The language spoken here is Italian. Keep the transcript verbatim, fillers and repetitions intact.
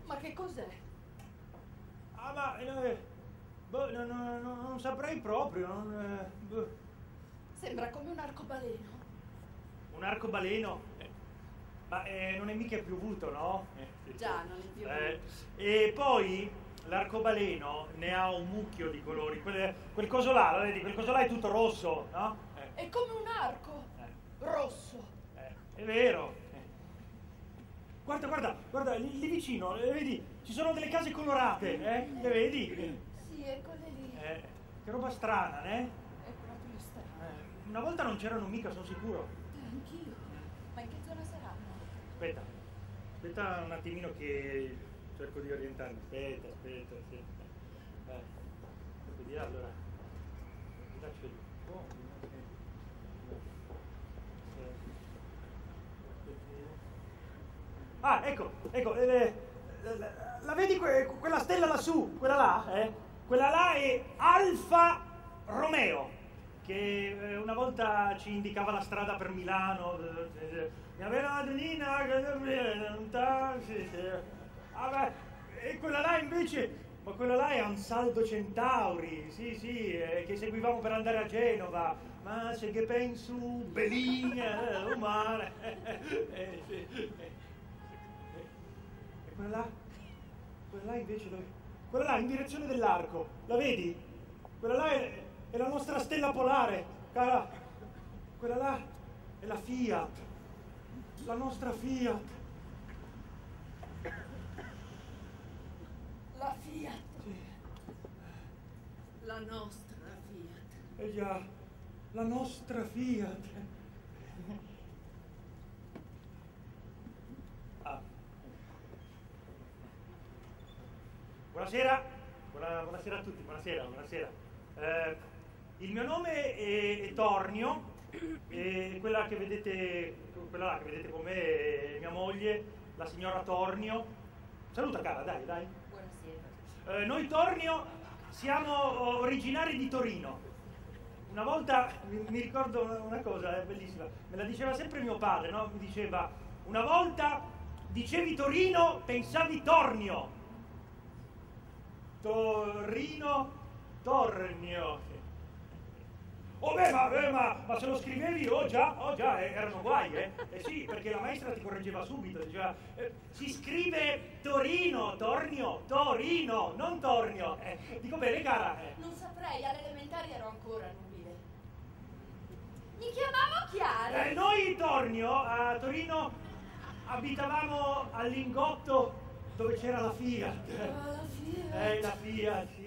Ma che cos'è? Ah, ma... Eh, boh, no, no, no, non saprei proprio. Non, eh, boh. Sembra come un arcobaleno. Un arcobaleno? Eh, ma eh, non è mica piovuto, no? Eh, Già, non è piovuto. Eh, e poi l'arcobaleno ne ha un mucchio di colori. Quel, quel coso là, lo vedi? Quel coso là è tutto rosso, no? Eh. È come un arco. Eh. Rosso. Eh, è vero. Guarda, guarda, guarda, lì, lì vicino, eh, vedi, ci sono delle case colorate, eh? Le vedi? Sì, eccole lì. Eh, che roba strana, eh? È proprio strano. Eh, una volta non c'erano mica, sono sicuro. Eh, anch'io. Ma in che zona saranno? Aspetta, aspetta un attimino che cerco di orientarmi. Aspetta, aspetta, aspetta. Eh, vedi allora. Di là c'è il po'. Ah, ecco, ecco, eh, la, la vedi que, quella stella lassù, quella là, eh? Quella là è Alfa Romeo, che eh, una volta ci indicava la strada per Milano. Mi aveva una Adelina, un taxi. Ah, beh, e quella là invece, ma quella là è Ansaldo Centauri, sì, sì, eh, che seguivamo per andare a Genova. Ma se che penso, Belin, eh, umane. Eh, sì. Quella là, quella là invece dove? Quella là in direzione dell'arco, la vedi? Quella là è, è la nostra stella polare, cara. Quella là è la Fiat, la nostra Fiat. La Fiat. Sì. La nostra Fiat. Eh già, la nostra Fiat. Ah. Buonasera, Buona, buonasera a tutti, buonasera, buonasera. Eh, il mio nome è, è Tornio e quella che vedete, quella là che vedete con me è mia moglie, la signora Tornio. Saluta cara, dai, dai. Buonasera. Eh, noi Tornio siamo originari di Torino. Una volta mi, mi ricordo una, una cosa, è bellissima, me la diceva sempre mio padre, no? Mi diceva, una volta dicevi Torino, pensavi Tornio. Torino, Tornio. Oh beh, ma, beh, ma, ma se lo scrivevi, oh già, oh già, eh, erano guai, eh? Eh sì, perché la maestra ti correggeva subito, diceva, eh, si scrive Torino, Tornio, Torino, non Tornio. Eh, dico bene, cara. Eh. Non saprei, alle elementari ero ancora nubile. Mi chiamavo Chiara. Eh, noi, Tornio, a Torino, abitavamo al Lingotto dove c'era la Fiat. Ah, la Fiat. Eh, la Fiat, sì.